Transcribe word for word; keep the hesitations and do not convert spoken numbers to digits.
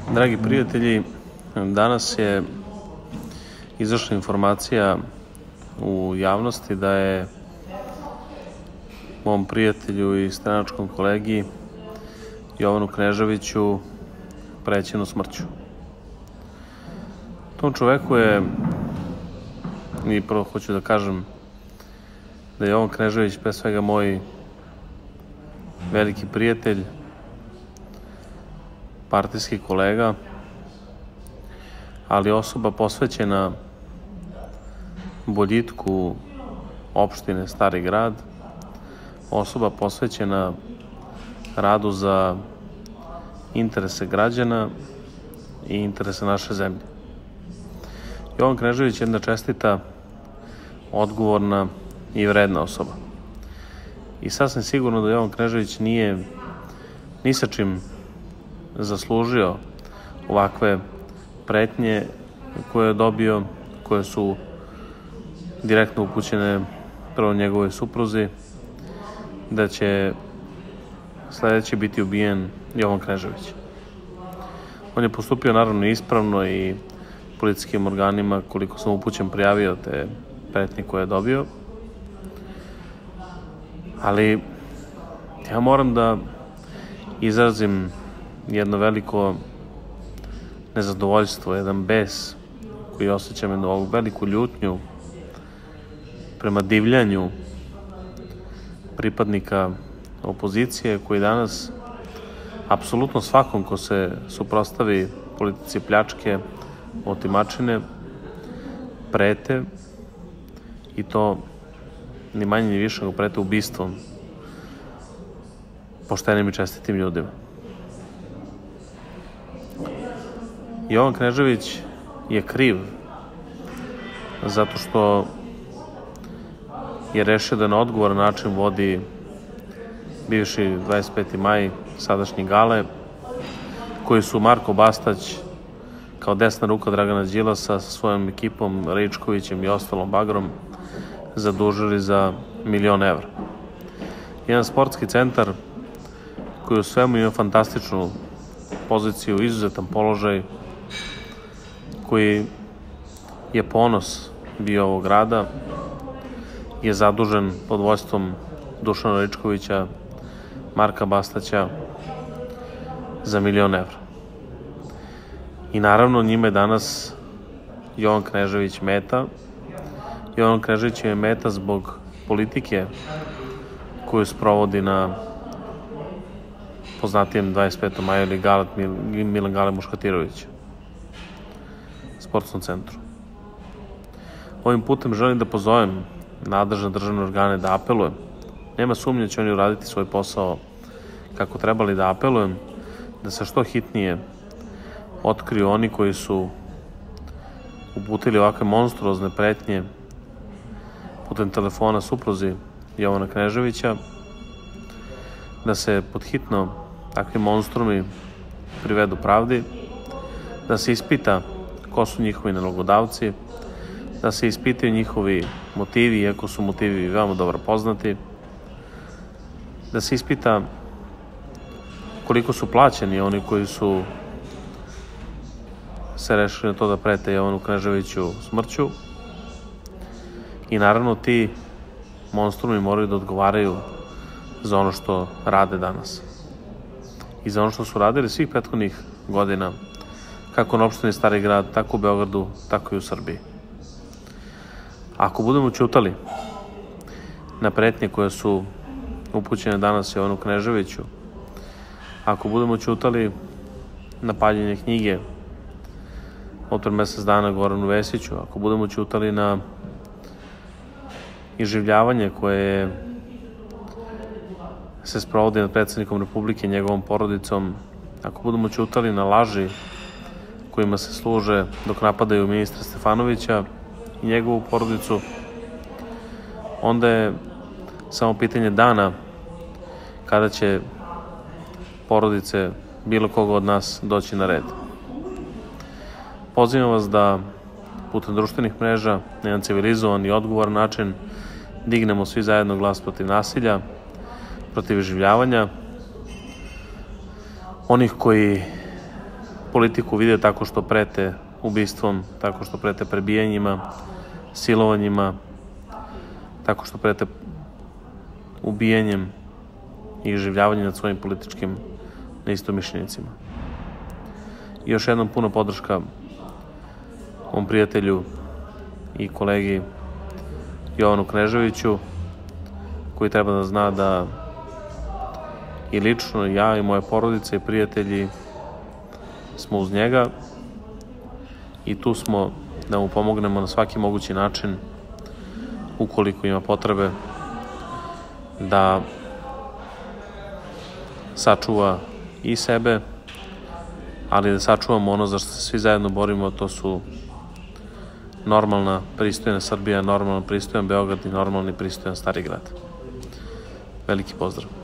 Dragi prijatelji, danas je izašla informacija u javnosti da je mom prijatelju i stranačkom kolegi Jovanu Kneževiću prećeno smrću. Tom čoveku je, i prvo hoću da kažem da je Jovan Knežević pre svega moj veliki prijatelj, partijski kolega, ali osoba posvećena boljitku opštine Stari Grad, osoba posvećena radu za interese građana i interese naše zemlje. Jovan Knežević je jedna čestita, odgovorna i vredna osoba. I sasvim sigurno da Jovan Knežević nije ni sa čim zaslužio ovakve pretnje koje je dobio, koje su direktno upućene prvo njegovoj supruzi, da će sledeći biti ubijen Jovan Knežević. On je postupio naravno ispravno i policijskim organima, koliko sam upućen, prijavio te pretnje koje je dobio, ali ja moram da izrazim jedno veliko nezadovoljstvo, jedan bes koji osjećam, jednu ovu veliku ljutnju prema divljanju pripadnika opozicije koji danas apsolutno svakom ko se suprotstavi politici pljačke, otimačine, prete, i to ni manje ni više nego prete ubistvom poštenim i čestitim ljudima. Jovan Knežević je kriv zato što je rešio da na odgovoran način vodi bivši dvadeset peti maj, sadašnji Gale, koji su Marko Bastać kao desna ruka Dragana Đilasa sa svojom ekipom Rejčkovićem i ostalom bagrom zadužili za milion evra. Jedan sportski centar koji u svemu ima fantastičnu poziciju, izuzetan položaj, koji je ponos bio ovog grada, je zadužen pod vođstvom Dušana Rejčkovića, Marka Bastaća za milion evra. I naravno njima je danas Jovan Knežević meta. Jovan Knežević je meta zbog politike koju sprovodi na poznatijem dvadeset petom maju ili Galet, Milan Gale Muškatirović, sportskom centru. Ovim putem želim da pozovem nadležne državne organe da apelujem. Nema sumnje da će oni uraditi svoj posao kako trebali, da apelujem da se što hitnije otkriju oni koji su uputili ovakve monstruozne pretnje putem telefona supruzi Jovana Kneževića, da se podhitno takvi monstrumi privedu pravdi, da se ispita ko su njihovi nalogodavci, da se ispitaju njihovi motivi, iako su motivi veoma dobro poznati, da se ispita koliko su plaćeni oni koji su se rešili na to da prete Jovanu Kneževiću smrću, i naravno ti monstrumi moraju da odgovaraju za ono što rade danas i za ono što su radili svih prethodnih godina, kako na opštini Stari Grad, tako u Beogradu, tako i u Srbiji. Ako budemo ćutali na pretnje koje su upućene danas Jovanu Kneževiću, ako budemo ćutali na paljenje knjige od pre mesec dana Goranu Vesiću, ako budemo ćutali na iživljavanje koje se sprovodi nad predsednikom Republike i njegovom porodicom, ako budemo ćutali na laži kojima se služe dok napadaju ministra Stefanovića i njegovu porodicu, onda je samo pitanje dana kada će porodice bilo koga od nas doći na red. Pozivam vas da putem društvenih mreža na jedan civilizovan i odgovoran način dignemo svi zajedno glas protiv nasilja, protiv iživljavanja, onih koji politiku vide tako što prete ubistvom, tako što prete prebijanjima, silovanjima, tako što prete ubijanjem i iživljavanjem nad svojim političkim neistomišljenicima. I još jednom puno podrška mom prijatelju i kolegi Jovanu Kneževiću, koji treba da zna da i lično ja i moje porodice i prijatelji smo uz njega i tu smo da mu pomognemo na svaki mogući način ukoliko ima potrebe da sačuva i sebe, ali da sačuvamo ono za što se svi zajedno borimo, to su normalna, pristojna Srbija, normalno pristojan Beograd i normalni, pristojan Stari Grad. Veliki pozdrav!